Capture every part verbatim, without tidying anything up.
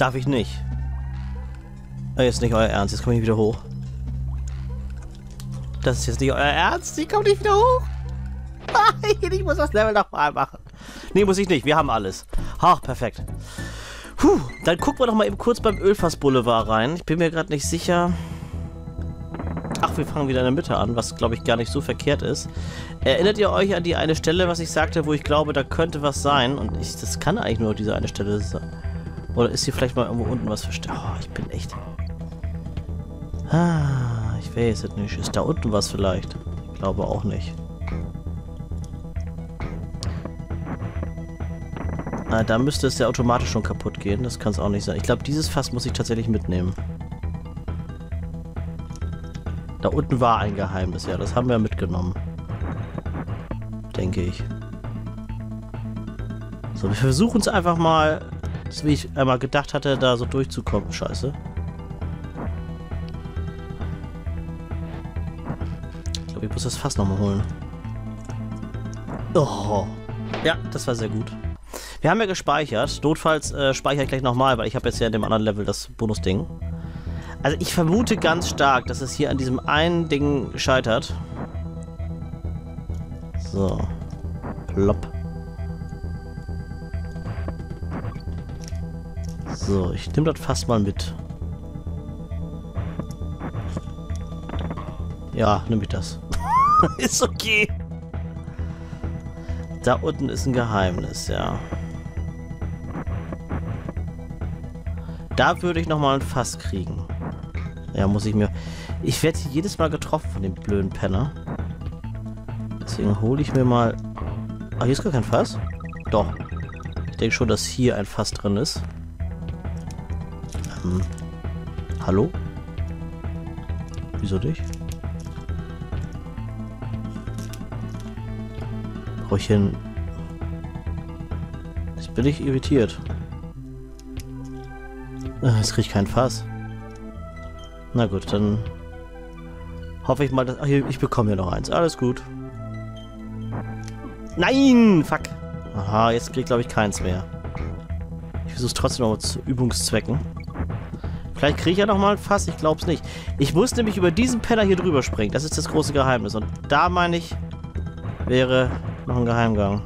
Darf ich nicht. Oh, jetzt nicht euer Ernst, jetzt komme ich wieder hoch. Das ist jetzt nicht euer Ernst? Ich komme nicht wieder hoch. Nein, ich muss das Level nochmal machen. Nee, muss ich nicht. Wir haben alles. Ach, perfekt. Puh, dann gucken wir doch mal eben kurz beim Ölfass Boulevard rein. Ich bin mir gerade nicht sicher. Ach, wir fangen wieder in der Mitte an, was, glaube ich, gar nicht so verkehrt ist. Erinnert ihr euch an die eine Stelle, was ich sagte, wo ich glaube, da könnte was sein? Und ich, das kann eigentlich nur diese eine Stelle sein. Oder ist hier vielleicht mal irgendwo unten was versteckt? Oh, ich bin echt... Ah, ich weiß es nicht. Ist da unten was vielleicht? Ich glaube auch nicht. Na, da müsste es ja automatisch schon kaputt gehen. Das kann es auch nicht sein. Ich glaube, dieses Fass muss ich tatsächlich mitnehmen. Da unten war ein Geheimnis, ja. Das haben wir mitgenommen. Denke ich. So, wir versuchen es einfach mal, so wie ich einmal gedacht hatte, da so durchzukommen. Scheiße. Ich glaube, ich muss das Fass nochmal holen. Oh. Ja, das war sehr gut. Wir haben ja gespeichert. Notfalls äh, speichere ich gleich nochmal, weil ich habe jetzt ja in dem anderen Level das Bonusding. Also ich vermute ganz stark, dass es hier an diesem einen Ding scheitert. So. Plopp. So, ich nehme das fast mal mit. Ja, nehme ich das. Ist okay. Da unten ist ein Geheimnis, ja. Da würde ich nochmal ein Fass kriegen. Ja, muss ich mir... Ich werde hier jedes Mal getroffen von dem blöden Penner. Deswegen hole ich mir mal... Ah, hier ist gar kein Fass? Doch. Ich denke schon, dass hier ein Fass drin ist. Ähm... Hallo? Wieso nicht? Brauche ich hin... Jetzt bin ich irritiert. Jetzt kriege ich kein Fass. Na gut, dann hoffe ich mal, dass... Ach, hier, ich bekomme hier noch eins. Alles gut. Nein! Fuck. Aha, jetzt kriege ich, glaube ich, keins mehr. Ich versuche es trotzdem noch zu Übungszwecken. Vielleicht kriege ich ja noch mal ein Fass. Ich glaube es nicht. Ich muss nämlich über diesen Penner hier drüber springen. Das ist das große Geheimnis. Und da, meine ich, wäre noch ein Geheimgang.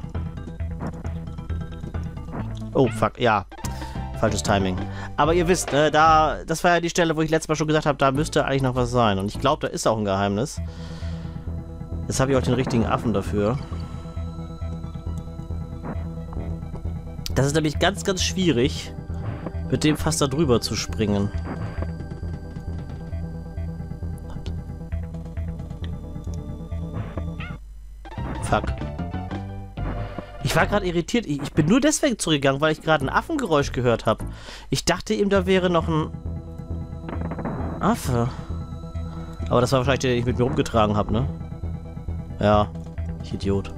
Oh, fuck. Ja. Falsches Timing. Aber ihr wisst, äh, da, das war ja die Stelle, wo ich letztes Mal schon gesagt habe, da müsste eigentlich noch was sein. Und ich glaube, da ist auch ein Geheimnis. Jetzt habe ich auch den richtigen Affen dafür. Das ist nämlich ganz, ganz schwierig, mit dem fast da drüber zu springen. Fuck. Ich war gerade irritiert. Ich, ich bin nur deswegen zurückgegangen, weil ich gerade ein Affengeräusch gehört habe. Ich dachte eben, da wäre noch ein Affe. Aber das war wahrscheinlich der, den ich mit mir rumgetragen habe, ne? Ja, ich Idiot.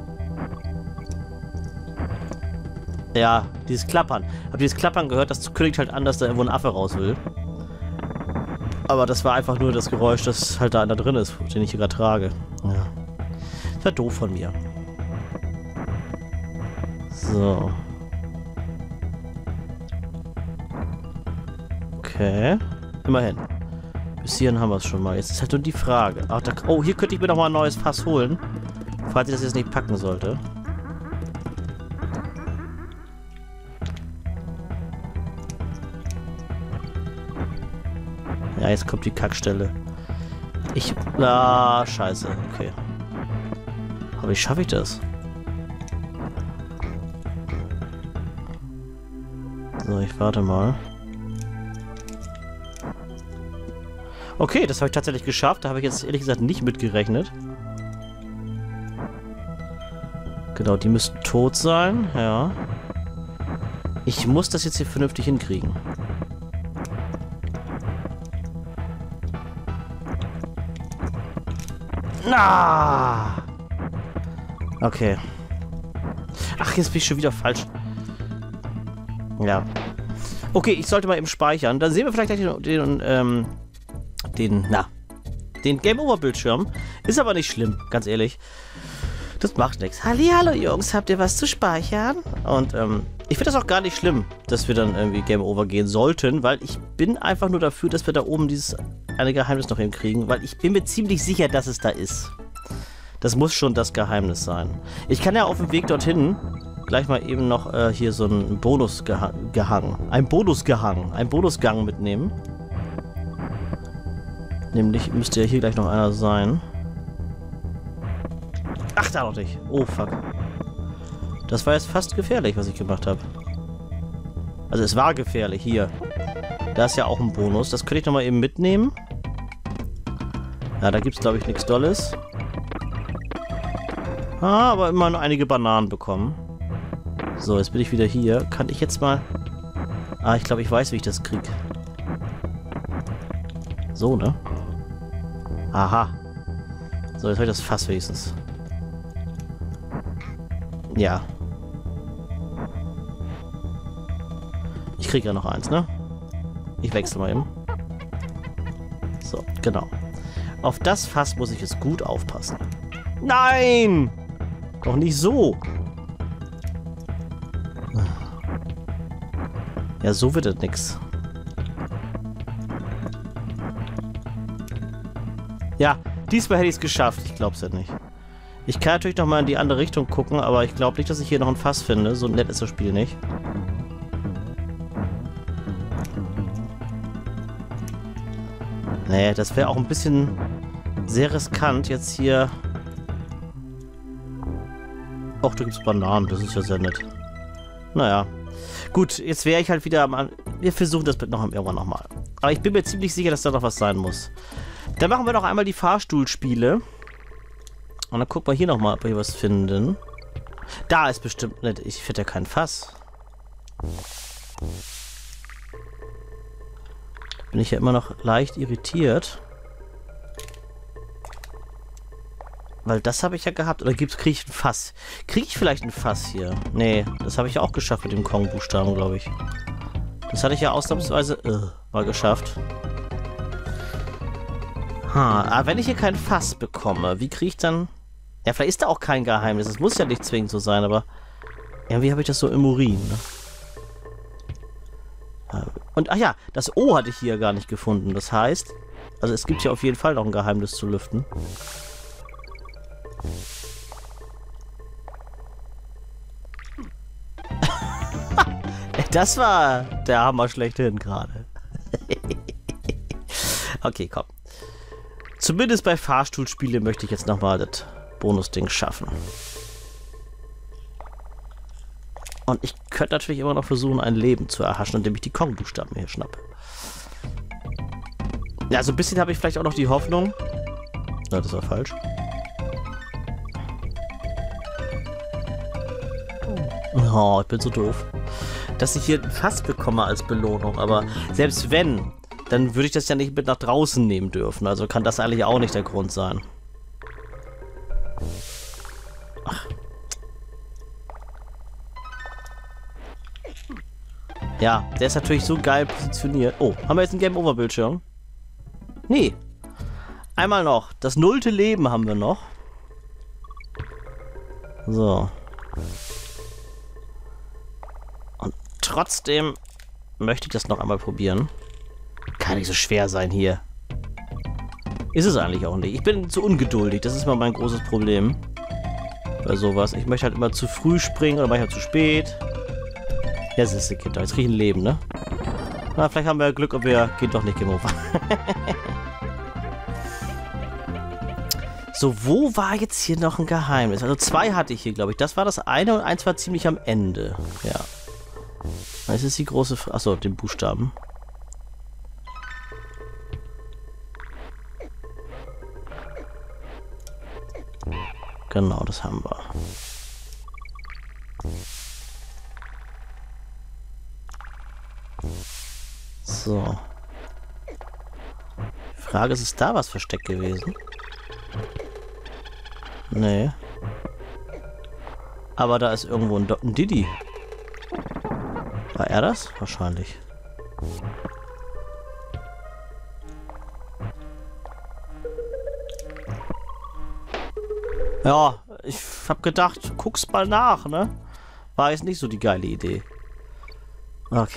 Ja, dieses Klappern. Hab dieses Klappern gehört, das kündigt halt an, dass da irgendwo ein Affe raus will. Aber das war einfach nur das Geräusch, das halt da, da drin ist, den ich hier gerade trage. Ja. Das war doof von mir. So. Okay. Immerhin. Bis hierhin haben wir es schon mal. Jetzt ist halt nur die Frage. Ach, da, oh, hier könnte ich mir noch mal ein neues Fass holen. Falls ich das jetzt nicht packen sollte. Ja, jetzt kommt die Kackstelle. Ich... Ah, scheiße. Okay. Aber wie schaffe ich das? So, ich warte mal. Okay, das habe ich tatsächlich geschafft. Da habe ich jetzt ehrlich gesagt nicht mitgerechnet. Genau, die müssten tot sein. Ja. Ich muss das jetzt hier vernünftig hinkriegen. Na! Okay. Ach, jetzt bin ich schon wieder falsch. Ja. Okay, ich sollte mal eben speichern. Dann sehen wir vielleicht gleich den, den, ähm, den, na, den Game-Over-Bildschirm. Ist aber nicht schlimm, ganz ehrlich. Das macht nichts. Hallihallo, Jungs, habt ihr was zu speichern? Und ähm, ich finde das auch gar nicht schlimm, dass wir dann irgendwie Game Over gehen sollten, weil ich bin einfach nur dafür, dass wir da oben dieses eine Geheimnis noch hinkriegen, weil ich bin mir ziemlich sicher, dass es da ist. Das muss schon das Geheimnis sein. Ich kann ja auf dem Weg dorthin gleich mal eben noch äh, hier so einen Bonusgehang, ein Bonusgehang, ein Bonusgang mitnehmen. Nämlich müsste ja hier gleich noch einer sein. Ach, da noch nicht. Oh, fuck. Das war jetzt fast gefährlich, was ich gemacht habe. Also es war gefährlich. Hier. Da ist ja auch ein Bonus. Das könnte ich nochmal eben mitnehmen. Ja, da gibt es, glaube ich, nichts Dolles. Ah, aber immer noch einige Bananen bekommen. So, jetzt bin ich wieder hier. Kann ich jetzt mal... Ah, ich glaube, ich weiß, wie ich das kriege. So, ne? Aha. So, jetzt habe ich das Fass wenigstens. Ja. Ich kriege ja noch eins, ne? Ich wechsle mal eben. So, genau. Auf das Fass muss ich jetzt gut aufpassen. Nein! Doch nicht so. Ja, so wird es nix. Ja, diesmal hätte ich es geschafft. Ich glaube es ja nicht. Ich kann natürlich noch mal in die andere Richtung gucken, aber ich glaube nicht, dass ich hier noch ein Fass finde. So nett ist das Spiel nicht. Nee, das wäre auch ein bisschen sehr riskant, jetzt hier... Och, da gibt es Bananen. Das ist ja sehr nett. Naja. Gut, jetzt wäre ich halt wieder am... Wir versuchen das noch irgendwann nochmal. Aber ich bin mir ziemlich sicher, dass da noch was sein muss. Dann machen wir noch einmal die Fahrstuhlspiele. Und dann gucken wir hier nochmal, ob wir hier was finden. Da ist bestimmt nicht. Ich finde ja kein Fass. Bin ich ja immer noch leicht irritiert. Weil das habe ich ja gehabt. Oder kriege ich ein Fass? Kriege ich vielleicht ein Fass hier? Nee, das habe ich ja auch geschafft mit dem Kong-Buchstaben, glaube ich. Das hatte ich ja ausnahmsweise äh, mal geschafft. Ha, aber wenn ich hier kein Fass bekomme, wie kriege ich dann... Ja, vielleicht ist da auch kein Geheimnis. Es muss ja nicht zwingend so sein, aber... Irgendwie habe ich das so im Urin, ne? Und, ach ja, das O hatte ich hier gar nicht gefunden. Das heißt... Also es gibt ja auf jeden Fall noch ein Geheimnis zu lüften. Das war der Hammer schlechthin gerade. Okay, komm. Zumindest bei Fahrstuhlspiele möchte ich jetzt nochmal das Bonusding schaffen. Und ich könnte natürlich immer noch versuchen, ein Leben zu erhaschen, indem ich die Kong-Buchstaben hier schnappe. Ja, so ein bisschen habe ich vielleicht auch noch die Hoffnung. Na, das war falsch. Oh, ich bin so doof. Dass ich hier ein Fass bekomme als Belohnung, aber selbst wenn, dann würde ich das ja nicht mit nach draußen nehmen dürfen. Also kann das eigentlich auch nicht der Grund sein. Ach. Ja, der ist natürlich so geil positioniert. Oh, haben wir jetzt einen Game-Over-Bildschirm? Nee. Einmal noch. Das nullte Leben haben wir noch. So. Und trotzdem möchte ich das noch einmal probieren. Kann nicht so schwer sein hier. Ist es eigentlich auch nicht. Ich bin zu ungeduldig. Das ist mal mein großes Problem. Bei sowas. Ich möchte halt immer zu früh springen oder manchmal zu spät. Jetzt ist die Kinder. Jetzt kriege ich ein Leben, ne? Na, vielleicht haben wir Glück und wir gehen doch nicht Game Over. So, wo war jetzt hier noch ein Geheimnis? Also zwei hatte ich hier, glaube ich. Das war das eine und eins war ziemlich am Ende. Ja. Das ist die große... F Achso, den Buchstaben. Genau, das haben wir. So. Die Frage ist, ist da was versteckt gewesen? Nee. Aber da ist irgendwo ein, ein Diddy. War er das? Wahrscheinlich. Ja, ich hab gedacht, guck's mal nach, ne? War jetzt nicht so die geile Idee. Okay.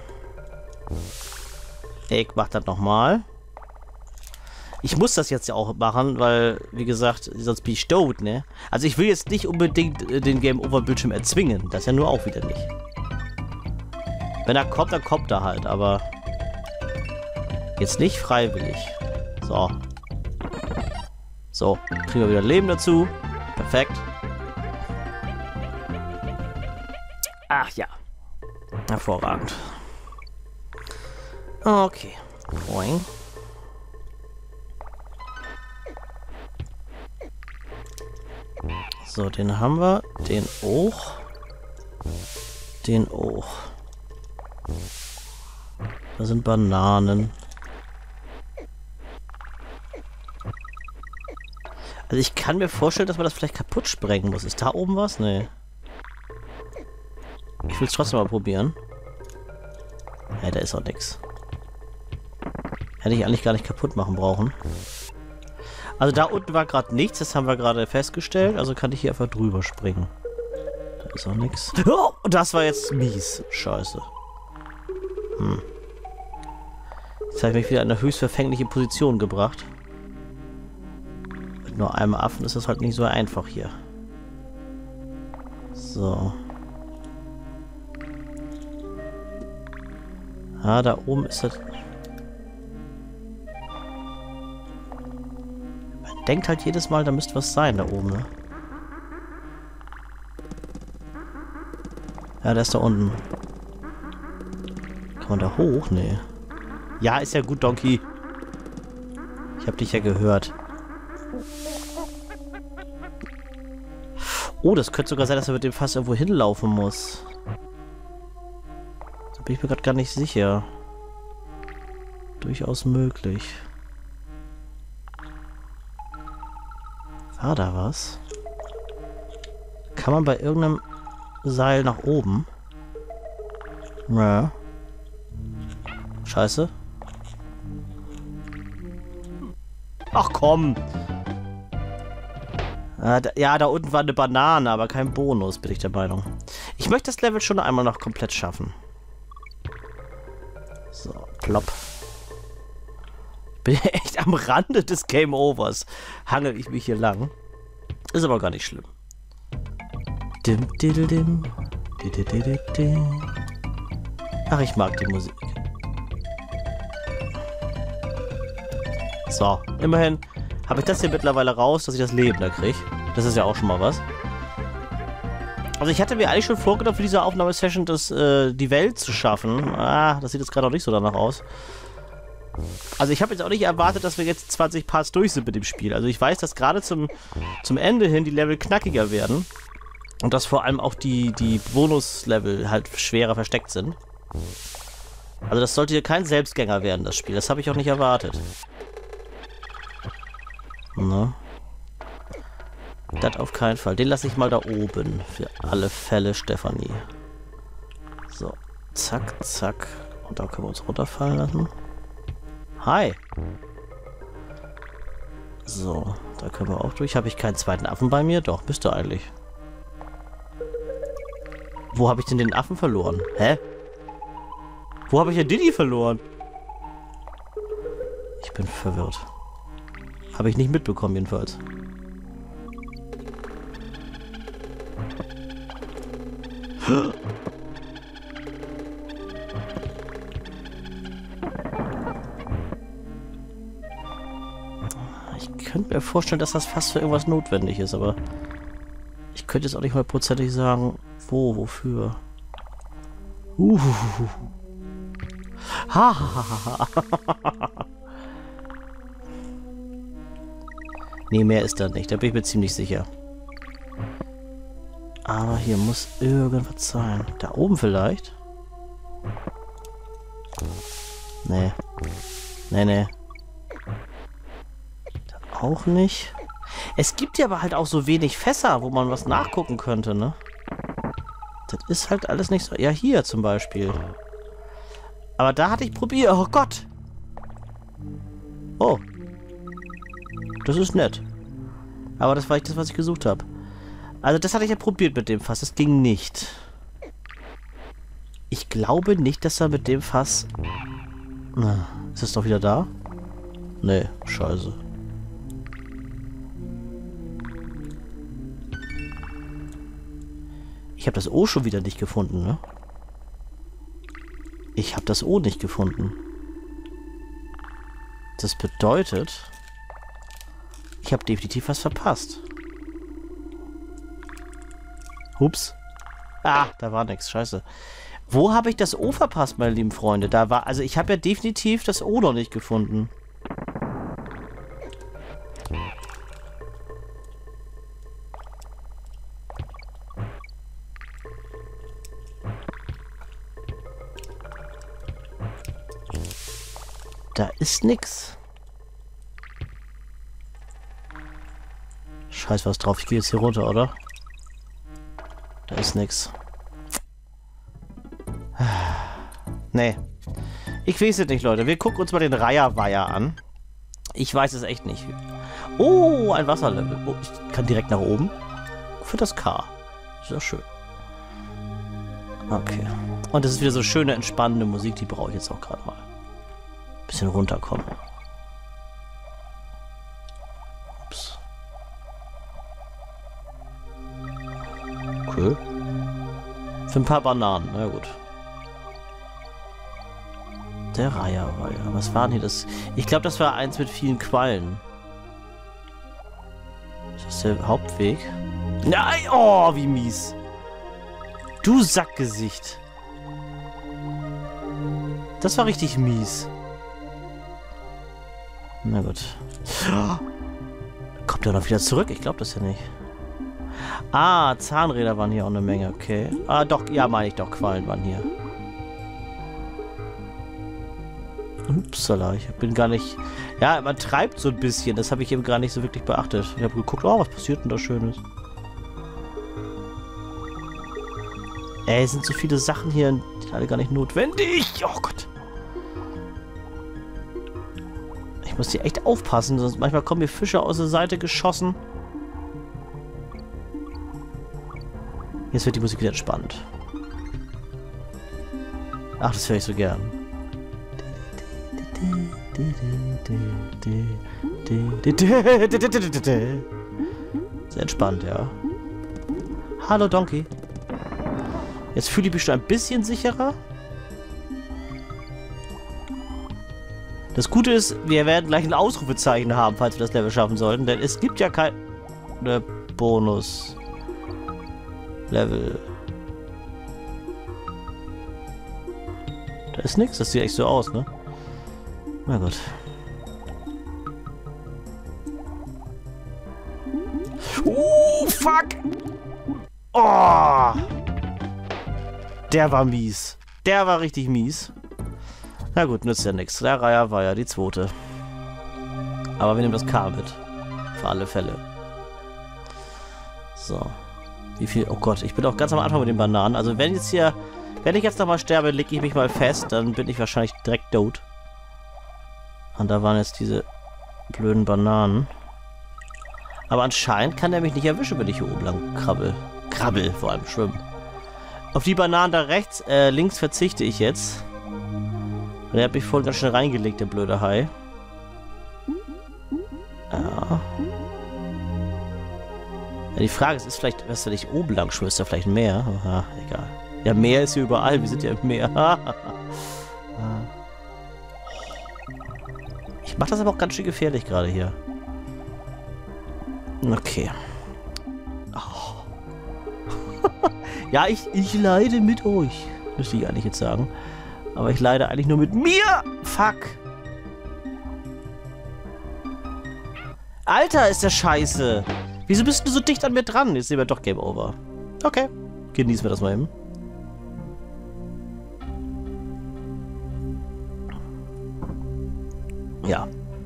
Ich mach das nochmal. Ich muss das jetzt ja auch machen, weil, wie gesagt, sonst bin ich tot, ne? Also ich will jetzt nicht unbedingt äh, den Game-Over-Bildschirm erzwingen. Das ja nur auch wieder nicht. Wenn er kommt, dann kommt er halt, aber jetzt nicht freiwillig. So. So, kriegen wir wieder Leben dazu. Perfekt. Ach ja. Hervorragend. Okay. Boing. So, den haben wir. Den auch. Den auch. Da sind Bananen. Also ich kann mir vorstellen, dass man das vielleicht kaputt sprengen muss. Ist da oben was? Nee. Ich will es trotzdem mal probieren. Ja, da ist auch nichts. Hätte ich eigentlich gar nicht kaputt machen brauchen. Also da unten war gerade nichts, das haben wir gerade festgestellt. Also kann ich hier einfach drüber springen. Da ist auch nichts. Oh, das war jetzt mies. Scheiße. Hm. Jetzt habe ich mich wieder in eine höchst verfängliche Position gebracht. Mit nur einem Affen ist das halt nicht so einfach hier. So. Ah, da oben ist das... Man denkt halt jedes Mal, da müsste was sein da oben, ne? Ja, der ist da unten. Kann man da hoch? Nee. Ja, ist ja gut, Donkey. Ich hab dich ja gehört. Oh, das könnte sogar sein, dass er mit dem Fass irgendwo hinlaufen muss. Da bin ich mir gerade gar nicht sicher. Durchaus möglich. War da was? Kann man bei irgendeinem Seil nach oben? Ja. Scheiße. Ach komm. Ja da, ja, da unten war eine Banane, aber kein Bonus, bin ich der Meinung. Ich möchte das Level schon einmal noch komplett schaffen. So, plopp. Ich bin echt am Rande des Game Overs. Hangel ich mich hier lang. Ist aber gar nicht schlimm. Dim, diddle, dim. Diddle, dim. Ach, ich mag die Musik. So, immerhin habe ich das hier mittlerweile raus, dass ich das Leben da kriege. Das ist ja auch schon mal was. Also ich hatte mir eigentlich schon vorgenommen, für diese Aufnahmesession das, äh, die Welt zu schaffen. Ah, das sieht jetzt gerade auch nicht so danach aus. Also ich habe jetzt auch nicht erwartet, dass wir jetzt zwanzig Parts durch sind mit dem Spiel. Also ich weiß, dass gerade zum, zum Ende hin die Level knackiger werden. Und dass vor allem auch die, die Bonus-Level halt schwerer versteckt sind. Also das sollte hier kein Selbstgänger werden, das Spiel. Das habe ich auch nicht erwartet. Ne? Das auf keinen Fall. Den lasse ich mal da oben. Für alle Fälle, Stefanie. So. Zack, zack. Und da können wir uns runterfallen lassen. Hi. So. Da können wir auch durch. Habe ich keinen zweiten Affen bei mir? Doch, müsste eigentlich. Wo habe ich denn den Affen verloren? Hä? Wo habe ich denn Diddy verloren? Ich bin verwirrt. Habe ich nicht mitbekommen, jedenfalls. Ich könnte mir vorstellen, dass das fast für irgendwas notwendig ist, aber ich könnte jetzt auch nicht mal prozentig sagen, wo, wofür. Uh. Ha, ha, ha, ha. Nee, mehr ist da nicht. Da bin ich mir ziemlich sicher. Aber hier muss irgendwas sein. Da oben vielleicht? Nee. Nee, nee. Da auch nicht. Es gibt ja aber halt auch so wenig Fässer, wo man was nachgucken könnte, ne? Das ist halt alles nicht so... Ja, hier zum Beispiel. Aber da hatte ich probiert. Oh Gott! Oh. Das ist nett. Aber das war nicht das, was ich gesucht habe. Also das hatte ich ja probiert mit dem Fass. Das ging nicht. Ich glaube nicht, dass er mit dem Fass... Na, ist es doch wieder da? Nee, scheiße. Ich habe das O schon wieder nicht gefunden, ne? Ich habe das O nicht gefunden. Das bedeutet... Ich habe definitiv was verpasst. Ups. Ah, da war nichts. Scheiße. Wo habe ich das O verpasst, meine lieben Freunde? Da war... Also ich habe ja definitiv das O noch nicht gefunden. Da ist nix. Scheiß was drauf. Ich gehe jetzt hier runter, oder? Da ist nix. Nee. Ich weiß es nicht, Leute. Wir gucken uns mal den Reiherweiher an. Ich weiß es echt nicht. Oh, ein Wasserlevel. Oh, ich kann direkt nach oben. Für das K. Sehr schön. Okay. Und das ist wieder so schöne, entspannende Musik. Die brauche ich jetzt auch gerade mal. Bisschen runterkommen. Ups. Okay. Für ein paar Bananen. Na gut. Der Reiherweiher. Was war denn hier das? Ich glaube, das war eins mit vielen Quallen. Ist das der Hauptweg? Nein! Oh, wie mies. Du Sackgesicht. Das war richtig mies. Na gut. Kommt er noch wieder zurück? Ich glaube das ja nicht. Ah, Zahnräder waren hier auch eine Menge, okay. Ah, doch, ja, meine ich doch, Quallen waren hier. Upsala, ich bin gar nicht... Ja, man treibt so ein bisschen, das habe ich eben gar nicht so wirklich beachtet. Ich habe geguckt, oh, was passiert denn da Schönes? Ey, es sind so viele Sachen hier, die sind alle gar nicht notwendig. Oh Gott. Ich muss hier echt aufpassen, sonst manchmal kommen mir Fische aus der Seite geschossen. Jetzt wird die Musik wieder entspannt. Ach, das höre ich so gern. Sehr entspannt, ja. Hallo, Donkey. Jetzt fühle ich mich schon ein bisschen sicherer. Das Gute ist, wir werden gleich ein Ausrufezeichen haben, falls wir das Level schaffen sollten, denn es gibt ja kein Bonus-Level. Da ist nichts, das sieht echt so aus, ne? Na gut. Uh, fuck! Oh! Der war mies. Der war richtig mies. Na gut, nützt ja nichts. Der Reiher war ja die zweite. Aber wir nehmen das K mit. Für alle Fälle. So. Wie viel? Oh Gott, ich bin auch ganz am Anfang mit den Bananen. Also wenn jetzt hier... Wenn ich jetzt nochmal sterbe, lege ich mich mal fest. Dann bin ich wahrscheinlich direkt tot. Und da waren jetzt diese blöden Bananen. Aber anscheinend kann der mich nicht erwischen, wenn ich hier oben lang krabbel. Krabbel, vor allem schwimmen. Auf die Bananen da rechts, äh, links verzichte ich jetzt. Der hat mich vorhin ganz schnell reingelegt, der blöde Hai. Ja. Ja, die Frage ist, ist vielleicht, was, wenn ich oben lang schwimme, ist da vielleicht Meer? Aha, egal. Ja, Meer ist hier überall, wir sind ja im Meer. Ich mache das aber auch ganz schön gefährlich gerade hier. Okay. Oh. Ja, ich, ich leide mit euch. Müsste ich eigentlich jetzt sagen. Aber ich leide eigentlich nur mit mir. Fuck. Alter, ist der scheiße. Wieso bist du so dicht an mir dran? Jetzt sehen wir doch Game Over. Okay. Genießen wir das mal eben. Ja.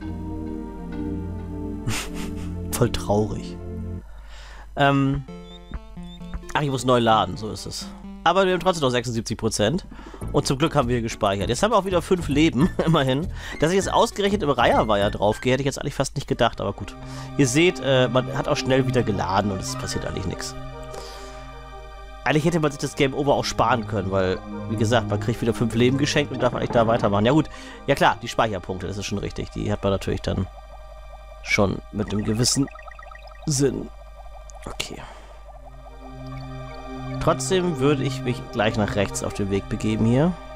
Voll traurig. Ähm. Ach, ich muss neu laden, so ist es. Aber wir haben trotzdem noch sechsundsiebzig Prozent. Und zum Glück haben wir hier gespeichert. Jetzt haben wir auch wieder fünf Leben, immerhin. Dass ich jetzt ausgerechnet im Reiherweiher draufgehe, hätte ich jetzt eigentlich fast nicht gedacht, aber gut. Ihr seht, äh, man hat auch schnell wieder geladen und es passiert eigentlich nichts. Eigentlich hätte man sich das Game Over auch sparen können, weil, wie gesagt, man kriegt wieder fünf Leben geschenkt und darf eigentlich da weitermachen. Ja gut, ja klar, die Speicherpunkte, das ist schon richtig. Die hat man natürlich dann schon mit einem gewissen Sinn. Okay. Trotzdem würde ich mich gleich nach rechts auf den Weg begeben hier.